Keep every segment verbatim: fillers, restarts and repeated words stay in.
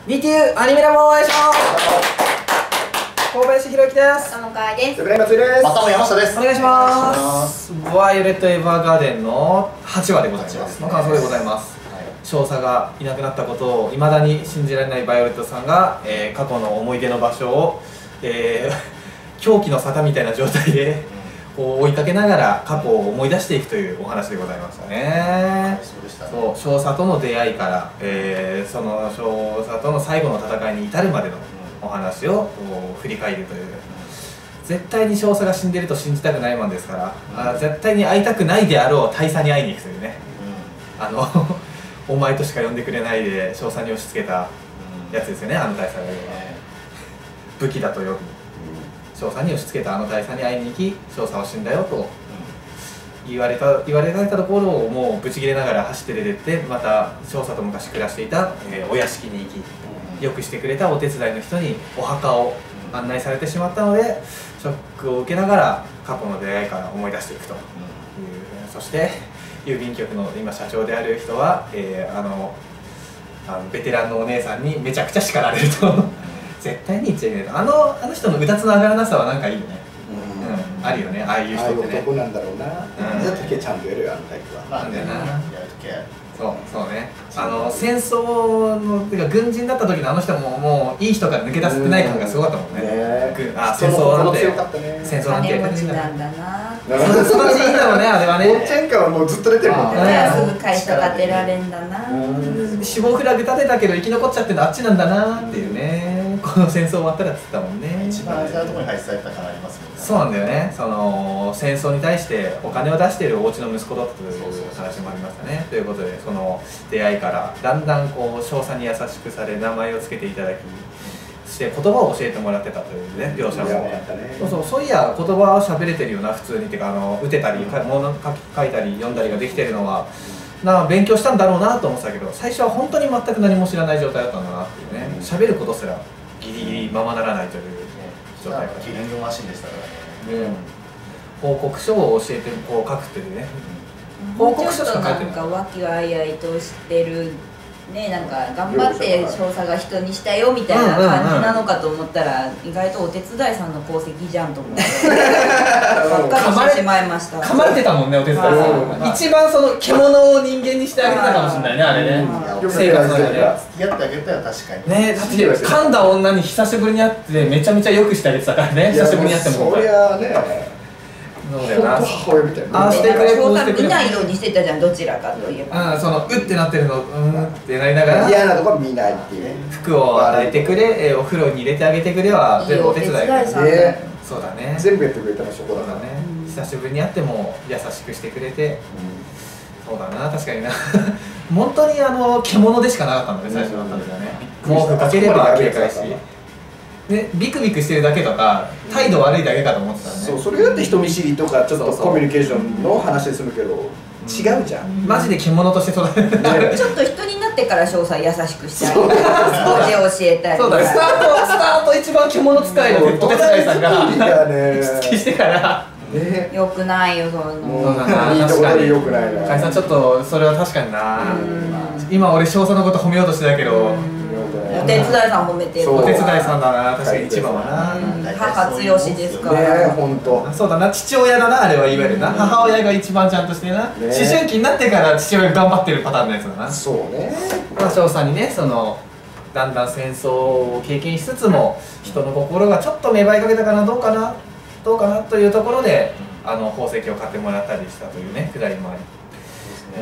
ディーティーユー アニメラボお願いします。小林弘之です。 友川です。 浦井松井です。 またも山下です。 お願いします。バイオレット・エヴァーガーデンのはちわでございます。の感想でございます。少佐がいなくなったことを未だに信じられないバイオレットさんが、えー、過去の思い出の場所を、えー、狂気の沙汰みたいな状態でこう追いかけながら過去を思い出していくというお話でございましたね。そうでしたね。そう、少佐との出会いから、えー、その少佐との最後の戦いに至るまでのお話をこう振り返るという。絶対に少佐が死んでると信じたくないもんですから、うん、絶対に会いたくないであろう大佐に会いに行くというね、うん、あのお前としか呼んでくれないで少佐に押し付けたやつですよね、あの大佐が武器だと呼ぶ少佐に押し付けたあの大佐に会いに行き、少佐は死んだよと言われた言われたところをもうブチ切れながら走って出てって、また少佐と昔暮らしていた、えー、お屋敷に行き、よくしてくれたお手伝いの人にお墓を案内されてしまったので、ショックを受けながら過去の出会いから思い出していくという、うん、そして郵便局の今社長である人は、えー、あのあのベテランのお姉さんにめちゃくちゃ叱られると絶対に言っちゃいけないと、あのあの人のうたつの上がらなさはなんかいいよね、うん、あるよね、ああいう人ってね。 男なんだろうな。じゃあ時計ちゃんとやるよ、あのタイプは。 なんだよな。やる時計。そうそうね。あの戦争のてか軍人だった時のあの人ももういい人から抜け出せてない感がすごかったもんね。あ、戦争なんて戦争なんて金持ちなんだな。 そのうちいいんだろうね、あれはね。 おっちゃんからもうずっと出てるもんね。すぐ会社建てられんだな。 死亡フラグ立てたけど生き残っちゃってるのあっちなんだなっていうね。この戦争終わったらっつったもんね。 一番大事なところに配置された感ありますもんね。 そうなんだよね。その戦争に対してお金を出しているお家の息子だったという話もありましたね。ということで、その出会いからだんだんこう少佐に優しくされ名前を付けていただき、そして言葉を教えてもらってたというね、両者も。そうそう、そういや言葉は喋れてるよな普通にっていうか、あの打てたり物書き書いたり読んだりができてるのはな、勉強したんだろうなと思ってたけど、最初は本当に全く何も知らない状態だったんだなっていうね。喋ることすらギリギリままならないという状態から。 キリングマシンでしたからね。 報告書を教えてこう書くっていうね。 報告書しか書いてない。なんか和気あいあいとしてるね、なんか頑張って少佐が人にしたよみたいな感じなのかと思ったら、意外とお手伝いさんの功績じゃんと思ってばっかりしてしまいました。 噛まれてたもんね、お手伝いさん。一番その獣を人間にしてあげてたかもしれないね、あれね。生活の中で付き合ってあげたら確かにね。だって噛んだ女に久しぶりに会ってめちゃめちゃよくしてあげてたからね、久しぶりに会っても。 そりゃね、 そうだよな。 母親みたいな。 ああしてくれ、こうしてくれ。 見ないようにしてたじゃん、どちらかといえば。 うん、そのうってなってるの、うんってなりながら嫌なところ見ないっていうね。 服を与えてくれ、お風呂に入れてあげてくれは全部お手伝いだね。そうだね。 全部やってくれたのそこだからね。久しぶりに会っても優しくしてくれて、そうだな、確かにな。本当にあの獣でしかなかったんだね、最初だったんだよね。毛布かければ警戒し。でビクビクしてるだけとか態度悪いだけかと思ってたね。 そう、それだって人見知りとかちょっとコミュニケーションの話でするけど、違うじゃん。 マジで獣として育てる。 ちょっと人になってから少佐優しくしてあげる。掃除教えたり。 そうだね。スタートスタート一番獣使いのお手伝いさんがしつけしてから。 よくないよ、その。 いいところでよくないな。 かいさんちょっとそれは確かにな。今俺少佐のこと褒めようとしてたけど。 お手伝いさん褒めてる。 お手伝いさんだな、確かに一番はな。 母強しですから。 ね、本当。 そうだな、父親だな、あれはいわゆるな。母親が一番ちゃんとしてな。思春期になってから父親が頑張ってるパターンのやつだな。 そうね。 まあ少佐にね、そのだんだん戦争を経験しつつも人の心がちょっと芽生えかけたかな、どうかなどうかなというところで、あの宝石を買ってもらったりしたというね、くだりもあり。うん、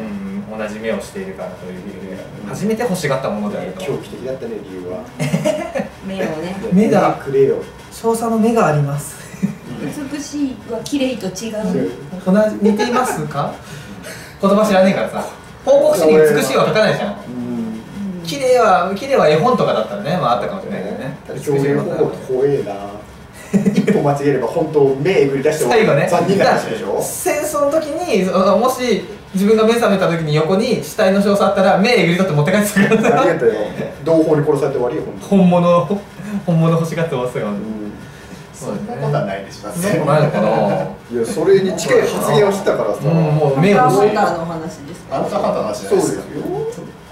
同じ目をしているからという理由で初めて欲しがったものであると。 狂気的だったね、理由は。 目をね。 目がくれよ。 少佐の目があります。 美しいは綺麗と違う。 同じ似ていますか？言葉知らねえからさ。報告書に美しいは書かないじゃん。綺麗は綺麗は絵本とかだったらね、まああったかもしれないけどね。 美しい絵本怖えな。一歩間違えれば本当目えぐり出して最後ね。 残忍な話でしょ。 戦争の時にもし自分が目覚めた時に横に死体の少佐あったら目えぐり取って持って帰ってたから。 ありがとうよ。同胞に殺されて終わりよ、 本物本物欲しがってますよ。 そんなことはないでしょ。 そんなことないのかな。 いや、それに近い発言をしてたからさ。 もう目を欲しい。 ハンターの話ですか。 ハンターの話そうですよ。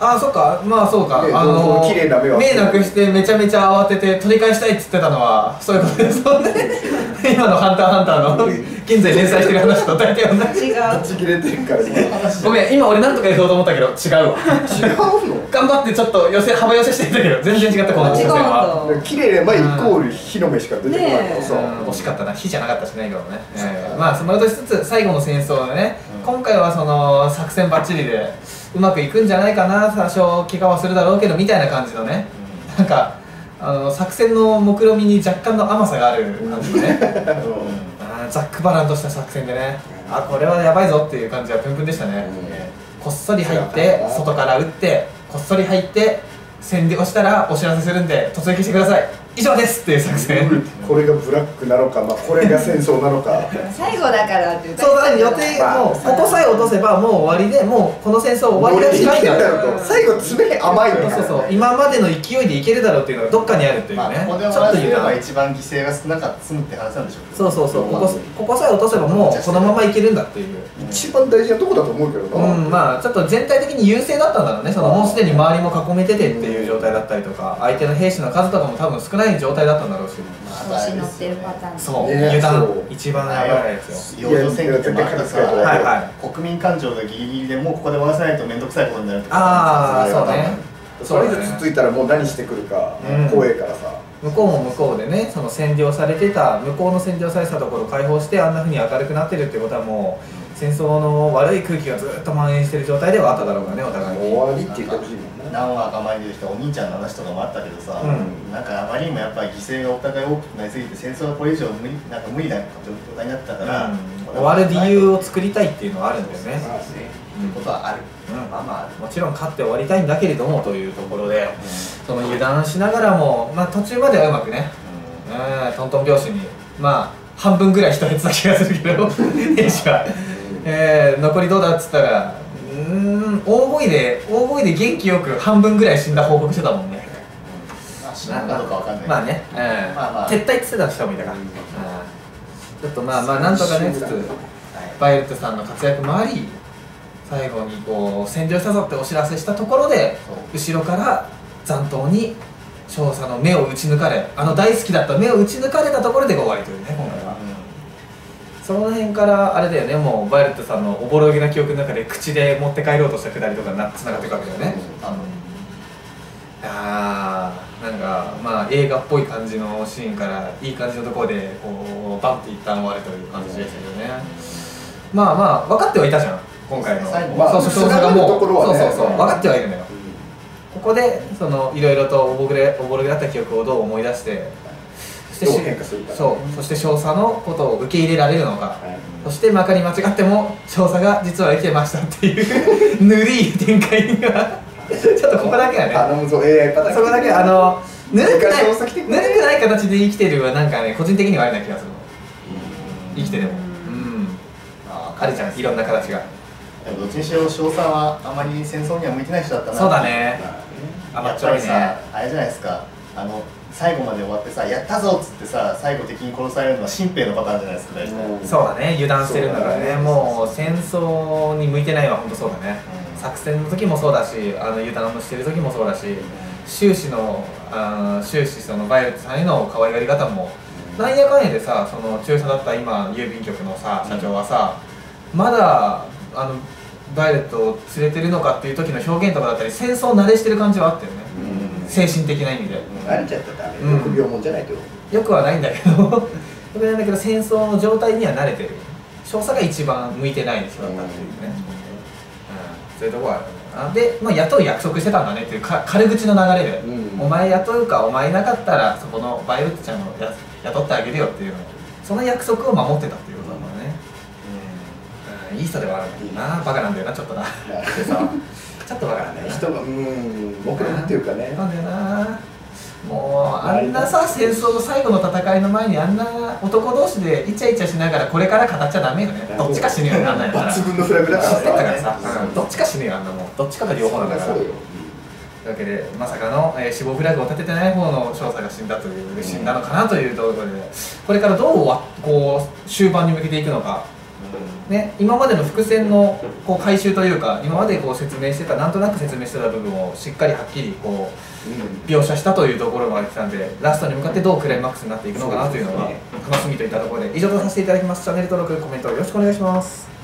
ああそっか、まあそうか、 ねあの綺麗な目は目なくしてめちゃめちゃ慌てて取り返したいっつってたのはそういうことですもんね今の「ハンターハンター」の現在連載してる話と大体同じ。 違う。 ぶち切れてるからね。 ごめん、今俺なんとか言おうと思ったけど違うわ違うの？ 頑張ってちょっと寄せ幅寄せしてんだけど全然違ったこの違うん視線は。 だ。 綺麗な前イコール火の目しか出てこないからさ。 うん惜しかったな、火じゃなかったしね、今のね、えーまあそのとしつつ最後の戦争でね、 うん今回はその作戦バッチリでうまくいくんじゃないかな、多少怪我はするだろうけどみたいな感じのね、なんかあの作戦の目論見に若干の甘さがある感じでねあーざっくばらんとした作戦でね、あこれはやばいぞっていう感じはプンプンでしたね、こっそり入って外から撃ってこっそり入って占領したらお知らせするんで突撃してください、以上ですっていう作戦これがブラックなのか、まあこれが戦争なのか。 最後だからっていうそうだね、予定もうここさえ落とせばもう終わりで、もうこの戦争終わりが近いんだろうと。最後爪甘いの。 そうそう、今までの勢いでいけるだろうっていうのがどっかにあるっていうね、 まあここで終ちょっと油わらせれば断。 一番犠牲が少なかった済むって話なんでしょうけど。 そうそうそう、ここここさえ落とせばもうこのままいけるんだっていう。 一番大事なとこだと思うけどな。 うん、まあちょっと全体的に優勢だったんだろうね、そのもうすでに周りも囲めててっていう状態だったりとか、相手の兵士の数とかも多分少ない状態だったんだろうし、 調子乗ってるパターン。 そう、 ね油断そう一番やばいやつよ。 養生戦ってもあってさ、 はいはい国民感情がギリギリでもうここで終わらせないと面倒くさいことになるってことああそうね、 それ以上つっついたらもう何してくるかうん怖いからさ。 向こうも向こうでね、その占領されてた向こうの占領されてたところを解放してあんなふうに明るくなってるってことはもう戦争の悪い空気がずっと蔓延してる状態ではあっただろうからね、お互いに。 終わりって言ってほしいもんな。 何話か前に出てきたお兄ちゃんの話とかもあったけどさ、 うんなんかあまりにもやっぱり犠牲がお互い大きくなりすぎて戦争がこれ以上無理なんか無理な状態になってたから、 うん終わる理由を作りたいっていうのはあるんだよね。 まあね。 っていうことはある、 うんまあまあある、 もちろん勝って終わりたいんだけれどもというところで、その油断しながらも、まあ、途中まではうまくね、うん、トントン拍子に、まあ半分ぐらい人減ってた気がするけど兵士は、えー、残りどうだっつったら、うーん大声で大声で元気よく半分ぐらい死んだ報告してたもんね。 まあ死ぬかどうかわかんないけど、 まあね、うんまあまあ撤退って言ってた人もいたから、うんちょっとまあまあなんとかねつつバイオレットさんの活躍もあり、最後にこう占領したぞってお知らせしたところで後ろから残党に少佐の目を打ち抜かれ、あの大好きだった目を打ち抜かれたところで終わりというね、今回は。その辺からあれだよね、もうバイオレットさんのおぼろげな記憶の中で口で持って帰ろうとしたくだりとかなつながっていくわけだよね。あーなんかまあ映画っぽい感じのシーンからいい感じのところでこうバンって一旦終わるという感じでしたけどね。まあまあ分かってはいたじゃん今回の。 最後まあそうそう、少佐がもうつながるところはねそうそうそう分かってはいるのよ。ここでそのいろいろとおぼろげおぼろげだった記憶をどう思い出して、そしてどう変化するか。 そうそして少佐のことを受け入れられるのか、 はいそしてまかり間違っても少佐が実は生きてましたっていうぬるい展開にはちょっとここだけはね、 頼むぞ エーアイ パターン。 そこだけはあのぬるくない少佐来てくれぬるくない形で生きてるはなんかね個人的にはありな気がするの。生きてでもうんああるじゃん、いろんな形が。 でもどっちにしろ少佐はあまり戦争には向いてない人だったな。 そうだね、 まあ甘っちょいね。 やっぱりさあれじゃないですか、あの最後まで終わってさやったぞっつってさ最後敵に殺されるのは新兵のパターンじゃないですか大体、 うんそうだね、油断してるんだからね。 そうだねもう戦争に向いてないは本当そうだね、 うん作戦の時もそうだし、あの油断をしてる時もそうだし、終始のあー終始そのバイオレットさんへの可愛がり方も、なんやかんやでさ、その中佐だった今郵便局のさ社長はさ、まだあのバイオレットを連れてるのかっていう時の表現とかだったり、戦争慣れしてる感じはあったよね、 うん精神的な意味で。 慣れちゃったらダメ。 うん臆病もんじゃないと。 よくはないんだけどよくないんだけど戦争の状態には慣れてる。少佐が一番向いてない人だったっていうね、うん、そういうところはあるんだな。で、まあ、雇う約束してたんだねっていうか軽口の流れで、 うんお前雇うかお前いなかったらそこのバイオレットちゃんをや雇ってあげるよっていうの、その約束を守ってたっていうことなんだね、うん、いい人ではあるんだよな。バカなんだよなちょっとなでさちょっとバカなんだよな。 人がうん僕らっていうかね。 なんだよな。もうあんなさ戦争の最後の戦いの前にあんな男同士でイチャイチャしながらこれから語っちゃダメよね。どっちか死ぬよね、あんなんやったら。 抜群のフラグだから知ってたからね。 さ、うんどっちか死ぬよあんなもん。どっちかが両方なんだから。 そうよ。 というわけでまさかの、えー死亡フラグを立ててない方の少佐が死んだという死んだのかなというところで、これからどうわこう終盤に向けていくのか、 ね、今までの伏線のこう回収というか今までこう説明してたなんとなく説明してた部分をしっかりはっきりこう描写したというところが来たんでラストに向かってどうクライマックスになっていくのかなというのが楽しみといったところで以上とさせていただきます。チャンネル登録コメントよろしくお願いします。